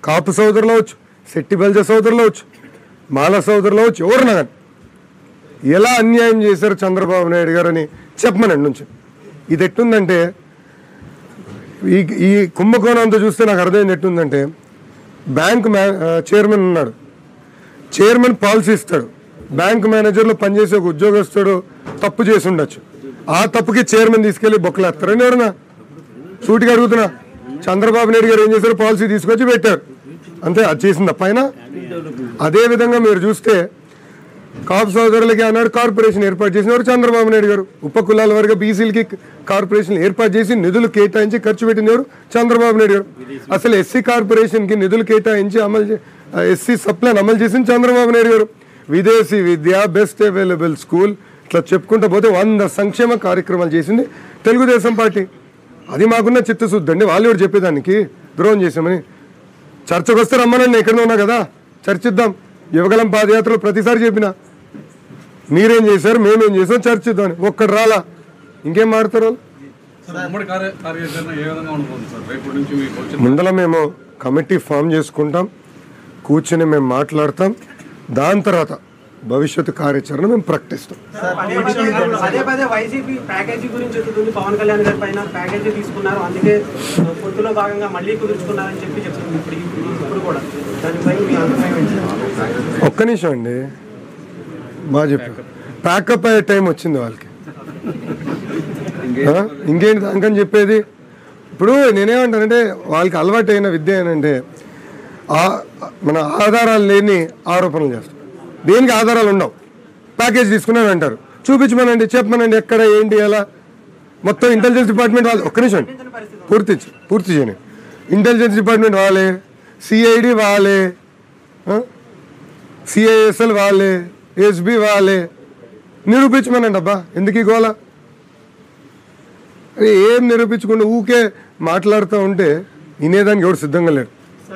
కాపు సోదరులు అవచ్చు, శెట్టి బల్జ సోదరులు అవచ్చు, మాల సోదరులు అవచ్చు, ఎవరన్నా కానీ ఎలా అన్యాయం చేశారు చంద్రబాబు నాయుడు గారు అని చెప్పమనండి నుంచి. ఇది ఎట్టుందంటే ఈ కుంభకోణంతో చూస్తే నాకు అర్థమైంది ఎట్టుందంటే, బ్యాంక్ చైర్మన్ ఉన్నాడు, చైర్మన్ పాలసీ ఇస్తాడు, బ్యాంక్ మేనేజర్లో పనిచేసే ఒక ఉద్యోగస్తుడు తప్పు చేసి ఉండొచ్చు, ఆ తప్పుకి చైర్మన్ తీసుకెళ్ళి బొక్కలేస్తారని ఎవరన్నా సూటిగా అడుగుతున్నా. చంద్రబాబు నాయుడు గారు ఏం చేశారు, పాలసీ తీసుకొచ్చి పెట్టారు అంతే, అది చేసిన తప్ప. అదేవిధంగా మీరు చూస్తే కాపు సోదరులకి ఆనాడు కార్పొరేషన్ ఏర్పాటు చేసినవారు చంద్రబాబు నాయుడు గారు, ఉపకులాల వరకు బీసీలకి కార్పొరేషన్ ఏర్పాటు చేసి నిధులు కేటాయించి ఖర్చు పెట్టినవారు చంద్రబాబు నాయుడు గారు. అసలు ఎస్సీ కార్పొరేషన్కి నిధులు కేటాయించి ఎస్సీ సప్లైన్ అమలు చేసింది చంద్రబాబు నాయుడు గారు. విదేశీ విద్య, బెస్ట్ అవైలబుల్ స్కూల్, ఇట్లా చెప్పుకుంటూ పోతే 100 సంక్షేమ కార్యక్రమాలు చేసింది తెలుగుదేశం పార్టీ. అది మాకున్న చిత్తశుద్ధి అండి. వాళ్ళు కూడా చెప్పేదానికి ద్రోహం చేసామని. చర్చకు వస్తే రమ్మనండి, ఎక్కడనే ఉన్నా కదా, చర్చిద్దాం. యువగలం పాదయాత్రలో ప్రతిసారి చెప్పిన, మీరేం చేశారు మేమేం చేసాం చర్చిద్దామని. ఒక్కడు రాలా, ఇంకేం మారుతారు వాళ్ళు. ముందల మేము కమిటీ ఫామ్ చేసుకుంటాం, కూర్చొని మేము మాట్లాడతాం, దాని తర్వాత భవిష్యత్తు కార్యాచరణ మేము ప్రకటిస్తాం. పవన్ కళ్యాణ్ గారి పైన ప్యాకేజీ తీసుకున్నారు, అందుకే పొత్తులో భాగంగా మళ్ళీ కుదుర్చుకున్నారని చెప్పి చెప్తుంది. ఇప్పుడు కూడా దానిపై మీ అభిప్రాయం ఏంటి? ఒక్క నిమిషం అండి, బాగా చెప్పారు. ప్యాకప్ అయ్యే టైం వచ్చింది వాళ్ళకి, ఇంకేంటి దానికని చెప్పేది. ఇప్పుడు నేనేమంటానంటే, వాళ్ళకి అలవాటు అయిన విద్య ఏంటంటే మన ఆధారాలు లేని ఆరోపణలు చేస్తాం. దేనికి ఆధారాలు ఉండవు, ప్యాకేజ్ తీసుకున్నాను అంటారు, చూపించమనండి, చెప్పమనండి ఎక్కడ ఏంటి ఎలా. మొత్తం ఇంటెలిజెన్స్ డిపార్ట్మెంట్ వాళ్ళు, ఒక్క నిమిషం పూర్తి చేయని, ఇంటెలిజెన్స్ డిపార్ట్మెంట్ వాళ్ళే, సిఐడి వాళ్ళే, సిఐఎస్ఎల్ వాళ్ళే, ఎస్బి వాళ్ళే, నిరూపించమనండి. అబ్బా ఎందుకు ఈ గోళ? ఏం నిరూపించుకుంటూ ఊకే మాట్లాడుతూ ఉంటే వినేదానికి ఎవరు సిద్ధంగా లేరు.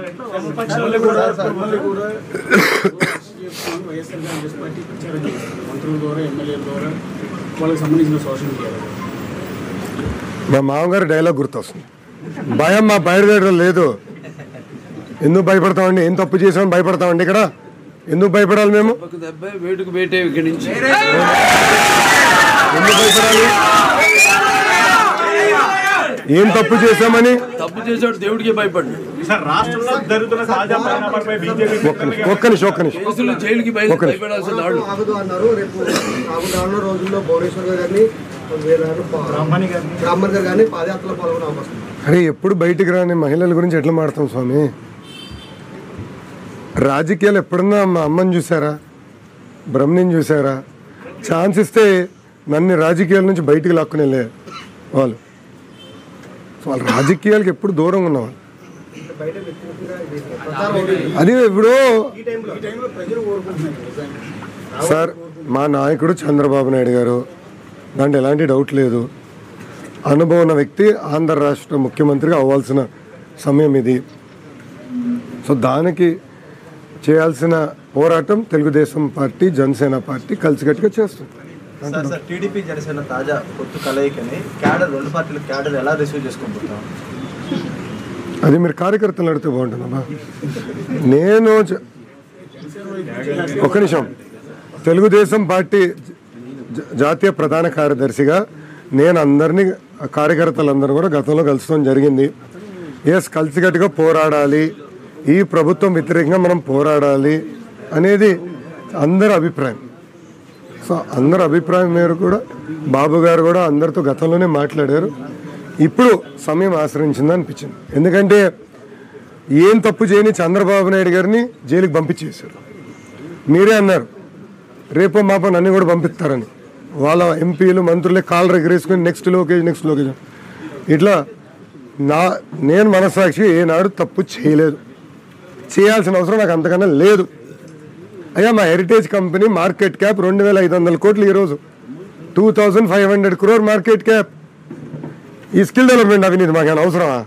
మా మామగారు డైలాగ్ గుర్తొస్తుంది, భయం మా బయలుదేరడం లేదు. ఎందుకు భయపడతామండి? ఏం తప్పు చేసామని భయపడతామండి? ఇక్కడ ఎందుకు భయపడాలి? మేము ఎందుకు భయపడాలి? ఏం తప్పు చేశామని? తప్పు చేసాడు దేవుడికి భయపడ్డాడు. ఒక్క నిమిషం జైలుకి భయపడాల్సిన వాడు. అరే ఎప్పుడు బయటికి రాని మహిళల గురించి ఎట్లా మాడతాం స్వామి? రాజకీయాలు ఎప్పుడన్నా మా అమ్మని చూసారా, బ్రహ్మని చూసారా? ఛాన్స్ ఇస్తే నన్ను రాజకీయాల నుంచి బయటికి లాక్కునే వాళ్ళు. వాళ్ళు రాజకీయాలకు ఎప్పుడు దూరంగా ఉన్నవాళ్ళు. అది ఇప్పుడు సార్, మా నాయకుడు చంద్రబాబు నాయుడు గారు, దాంట్లో ఎలాంటి డౌట్ లేదు. అనుభవం ఉన్న వ్యక్తి, ఆంధ్ర రాష్ట్ర ముఖ్యమంత్రిగా అవ్వాల్సిన సమయం ఇది. సో దానికి చేయాల్సిన పోరాటం తెలుగుదేశం పార్టీ, జనసేన పార్టీ కలిసికట్టుగా చేస్తుంది. టీడీపీ జనసేన తాజా పొత్తు కలయికని క్యాడర్, రెండు పార్టీల క్యాడర్ ఎలా రిసీవ్ చేసుకుంటున్నాం? అది మీరు కార్యకర్తలు అడిగితే బాగుంటుందమ్మా. నేను ఒక నిమిషం, తెలుగుదేశం పార్టీ జాతీయ ప్రధాన కార్యదర్శిగా నేను అందరినీ, కార్యకర్తలందరూ కూడా గతంలో కలుసుకోవడం జరిగింది. కలిసికట్టుగా పోరాడాలి, ఈ ప్రభుత్వం వ్యతిరేకంగా మనం పోరాడాలి అనేది అందరి అభిప్రాయం. సో అందరి అభిప్రాయం మేరకు కూడా బాబు గారు కూడా అందరితో గతంలోనే మాట్లాడారు. ఇప్పుడు సమయం ఆశ్రయించింది అనిపించింది. ఎందుకంటే ఏం తప్పు చేయని చంద్రబాబు నాయుడు గారిని జైలుకి పంపించేశారు. మీరే అన్నారు రేపో మాపో నన్ను కూడా పంపిస్తారని. వాళ్ళ ఎంపీలు, మంత్రులే కాళ్ళు ఎగరేసుకొని నెక్స్ట్ లొకేషన్ ఇట్లా. నేను మనస్సాక్షి ఏనాడు తప్పు చేయలేదు, చేయాల్సిన అవసరం నాకు అంతకన్నా లేదు. అయ్యా మా హెరిటేజ్ కంపెనీ మార్కెట్ క్యాప్ 2500 కోట్లు, ఈరోజు 2500 crore మార్కెట్ క్యాప్. ఈ స్కిల్ డెవలప్మెంట్ అవినీతి మాకేమైనా అవసరమా?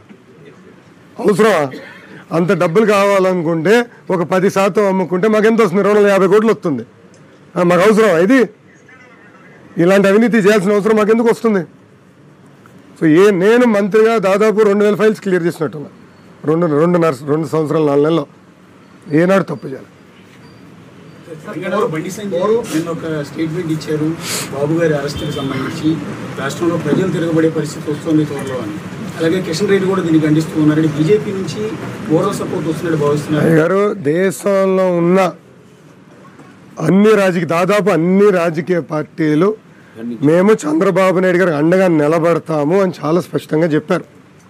అంత డబ్బులు కావాలనుకుంటే ఒక 10% అమ్ముకుంటే మాకు ఎంత వస్తుంది? 250 కోట్లు వస్తుంది. మాకు అవసరం ఇది? ఇలాంటి అవినీతి చేయాల్సిన అవసరం మాకు ఎందుకు వస్తుంది? సో నేను మంత్రిగా దాదాపు 2000 ఫైల్స్ క్లియర్ చేసినట్టున్నా. రెండు సంవత్సరాలు 4 నెలల్లో ఏనాడు తప్పు చేయాలి. బండి సంజయ్ నిన్న ఒక స్టేట్మెంట్ ఇచ్చారు బాబు గారి అరెస్టుకి సంబంధించి రాష్ట్రంలో ప్రజలు తిరగబడే పరిస్థితి వస్తుంది త్వరలో అని. అలాగే కిషన్ రెడ్డి కూడా దీన్ని ఖండిస్తూ ఉన్నారండి. బీజేపీ నుంచి మోరల్ సపోర్ట్ వస్తున్నట్టు భావిస్తున్నారు గారు. దేశంలో ఉన్న దాదాపు అన్ని రాజకీయ పార్టీలు మేము చంద్రబాబు నాయుడు గారికి అండగా నిలబడతాము అని చాలా స్పష్టంగా చెప్పారు.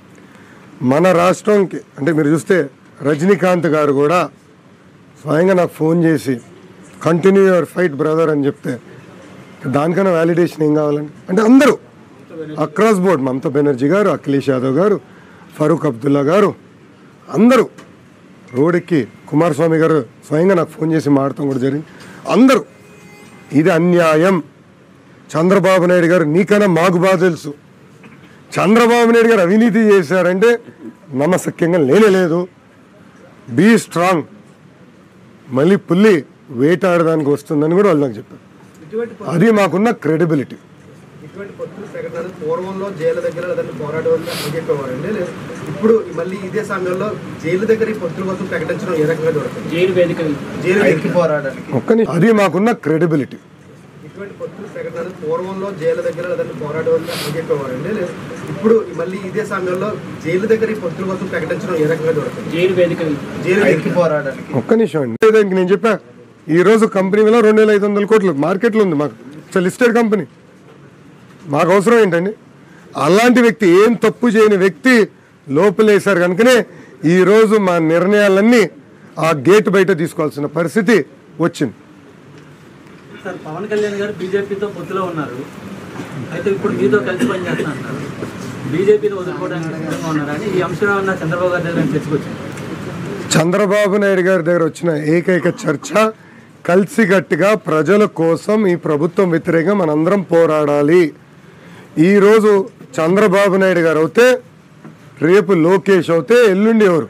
మన రాష్ట్రంకి అంటే మీరు చూస్తే రజనీకాంత్ గారు కూడా స్వయంగా నాకు ఫోన్ చేసి కంటిన్యూ యువర్ ఫైట్ బ్రదర్ అని చెప్తే దానికన్నా వ్యాలిడేషన్ ఏం కావాలండి? అంటే అందరూ అక్రాస్ బోర్డ్, మమతా బెనర్జీ గారు, అఖిలేష్ యాదవ్ గారు, ఫరూక్ అబ్దుల్లా గారు, అందరూ రోడ్డుకి కుమారస్వామి గారు స్వయంగా నాకు ఫోన్ చేసి మాట్లాడటం కూడా జరిగింది. అందరూ ఇది అన్యాయం, చంద్రబాబు నాయుడు గారు నీకన్నా మాకు బాగా తెలుసు, చంద్రబాబు నాయుడు గారు అవినీతి చేశారంటే నమ్మశక్యంగా లేదు, బీ స్ట్రాంగ్, మళ్ళీ పుల్లి వేటాడడానికి వస్తుందని కూడా వాళ్ళు నాకు చెప్పారు. అది మాకున్న క్రెడిబిలిటీ. ఇటువంటి పొత్తుల ప్రకటనలు పూర్వంలో జైలు దగ్గర లేదంటే పోరాటం చెప్పేవారండి. ఇప్పుడు మళ్ళీ ఇదే సమయంలో జైలు దగ్గర ఈ పొత్తుల కోసం ప్రకటించడం ఏ రకంగా జరుగుతుంది? జైలు వేదిక పోరాటానికి అది మాకున్న క్రెడిబిలిటీ. ఇటువంటి పొత్తుల ప్రకటనలు పూర్వంలో జైలు దగ్గర లేదంటే పోరాటం చెప్పేవారండి. ఇప్పుడు మళ్ళీ ఇదే సమయంలో జైలు దగ్గర ఈ పొత్తుల కోసం ప్రకటించడం ఏ రకంగా జరుగుతుంది? జైలు వేదిక పోరాటానికి ఒక్క నిమిషం అండి. నేను చెప్పా ఈ రోజు కంపెనీ విలువ 2500 కోట్లు మార్కెట్లో ఉంది. మాకు లిస్టెడ్ కంపెనీ, మాకు అవసరం ఏంటండి? అలాంటి వ్యక్తి, ఏం తప్పు చేయని వ్యక్తి లోపలేశారు కనుకనే ఈరోజు మా నిర్ణయాలన్నీ ఆ గేట్ బయట తీసుకోవాల్సిన పరిస్థితి వచ్చింది. సార్, పవన్ కళ్యాణ్ గారు బీజేపీతో పొత్తులో ఉన్నారు, అయితే ఇప్పుడు మీతో కలిసి పనిచేస్తా అంటారు, బీజేపీని వదులుకోవడానికి సిద్ధంగా ఉన్నారని ఈ అంశం ఉన్న చంద్రబాబు గారి దగ్గర చర్చకొచ్చింది. చంద్రబాబు నాయుడు గారి దగ్గర వచ్చిన ఏకైక చర్చ కలిసికట్టుగా ప్రజల కోసం ఈ ప్రభుత్వం వ్యతిరేకంగా మనందరం పోరాడాలి. ఈరోజు చంద్రబాబు నాయుడు గారు అవుతే, రేపు లోకేష్ అవుతే, ఎల్లుండి ఎవరు?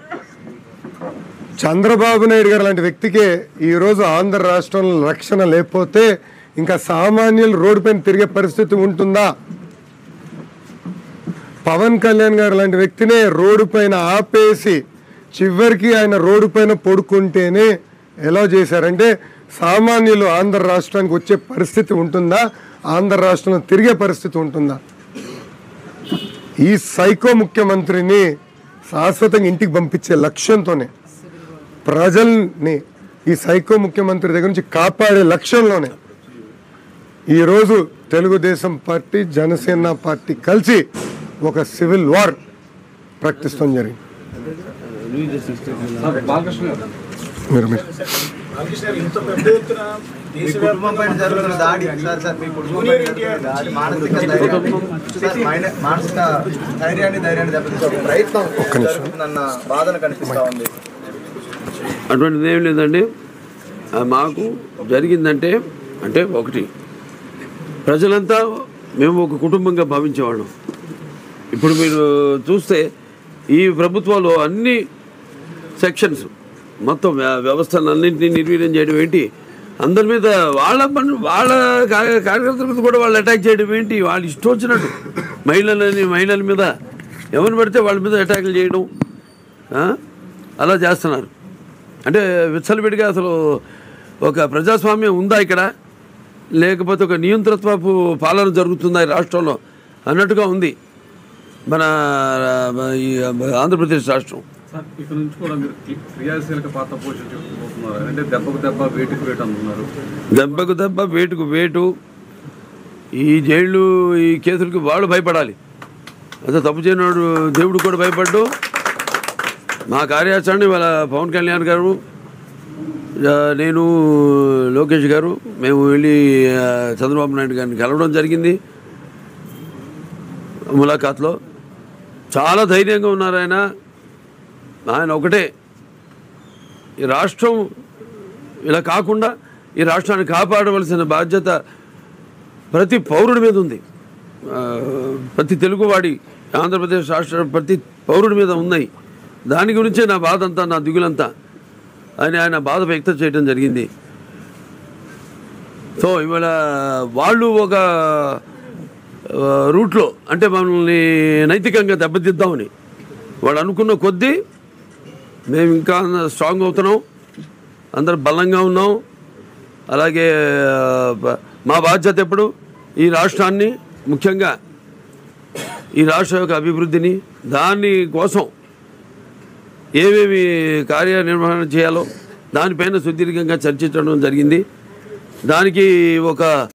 చంద్రబాబు నాయుడు గారు లాంటి వ్యక్తికే ఈరోజు ఆంధ్ర రాష్ట్రంలో రక్షణ లేకపోతే ఇంకా సామాన్యులు రోడ్డు పైన తిరిగే పరిస్థితి ఉంటుందా? పవన్ కళ్యాణ్ గారు లాంటి వ్యక్తినే రోడ్డు పైన ఆపేసి చివరికి ఆయన రోడ్డు పైన పడుకుంటేనే ఎలా చేశారంటే సామాన్యులు ఆంధ్ర రాష్ట్రానికి వచ్చే పరిస్థితి ఉంటుందా? ఆంధ్ర రాష్ట్రంలో తిరిగే పరిస్థితి ఉంటుందా? ఈ సైకో ముఖ్యమంత్రిని శాశ్వతంగా ఇంటికి పంపించే లక్ష్యంతోనే, ప్రజల్ని ఈ సైకో ముఖ్యమంత్రి దగ్గర నుంచి కాపాడే లక్ష్యంలోనే ఈరోజు తెలుగుదేశం పార్టీ, జనసేన పార్టీ కలిసి ఒక సివిల్ వార్ ప్రకటిస్తాం జరిగింది. ఇంత పెద్ద ఎత్తున కుటుంబం పైన జరుగుతున్న దాడి, మీ కుటుంబం పైన జరుగుతున్న దాడి మానసిక ధైర్యాన్ని దెబ్బతీసే ప్రయత్నం జరుగుతుందన్న బాధన కనిపిస్తా ఉంది. అటువంటిది ఏం లేదండి. మాకు జరిగిందంటే అంటే ఒకటి, ప్రజలంతా మేము ఒక కుటుంబంగా భావించేవాళ్ళం. ఇప్పుడు మీరు చూస్తే ఈ ప్రభుత్వంలో అన్ని సెక్షన్స్ మొత్తం వ్యవస్థలన్నింటినీ నిర్వీర్యం చేయడం ఏంటి, అందరి మీద వాళ్ళ కార్యకర్తల మీద కూడా వాళ్ళు అటాక్ చేయడం ఏంటి, వాళ్ళు ఇష్టం వచ్చినట్టు మహిళల మీద ఎవరిని పడితే వాళ్ళ మీద అటాకులు చేయడం అలా చేస్తున్నారు. అంటే విచ్చలవిడిగా అసలు ఒక ప్రజాస్వామ్యం ఉందా ఇక్కడ, లేకపోతే ఒక నియంతృత్వపు పాలన జరుగుతుందా ఈ రాష్ట్రంలో అన్నట్టుగా ఉంది మన ఈ ఆంధ్రప్రదేశ్ రాష్ట్రం. ఇక్కడ నుంచి కూడా మీరు క్రియాశీలక పాత్ర పోషించబోతున్నారు. అంటే దెబ్బకు దెబ్బ వేటుకు వేటు అంటున్నారు. దెబ్బకు దెబ్బ వేటుకు వేటు. ఈ జైళ్ళు ఈ కేసులకి వాళ్ళు భయపడాలి. అదే తప్పు చేయనాడు దేవుడు కూడా భయపడ్డు. మా కార్యాచరణ ఇవాళ పవన్ కళ్యాణ్ గారు, నేను, లోకేష్ గారు మేము వెళ్ళి చంద్రబాబు నాయుడు గారిని కలవడం జరిగింది. ములాఖాత్లో చాలా ధైర్యంగా ఉన్నారు ఆయన ఒకటే, ఈ రాష్ట్రం ఇలా కాకుండా ఈ రాష్ట్రాన్ని కాపాడవలసిన బాధ్యత ప్రతి పౌరుడి మీద ఉంది. ప్రతి తెలుగువాడి, ఆంధ్రప్రదేశ్ రాష్ట్ర ప్రతి పౌరుడి మీద ఉన్నాయి. దాని గురించే నా బాధ అంతా, నా దిగులంతా ఆయన బాధ వ్యక్తం చేయడం జరిగింది. సో ఇవాళ వాళ్ళు ఒక రూట్లో అంటే మనల్ని నైతికంగా దెబ్బతిద్దామని వాళ్ళు అనుకున్న కొద్దీ మేము ఇంకా స్ట్రాంగ్ అవుతున్నాం, అందరూ బలంగా ఉన్నాం. అలాగే మా బాధ్యత ఎప్పుడు ఈ రాష్ట్రాన్ని, ముఖ్యంగా ఈ రాష్ట్ర యొక్క అభివృద్ధిని, దాని కోసం ఏమేమి కార్యనిర్వహణ చేయాలో దానిపైన సుదీర్ఘంగా చర్చించడం జరిగింది. దానికి ఒక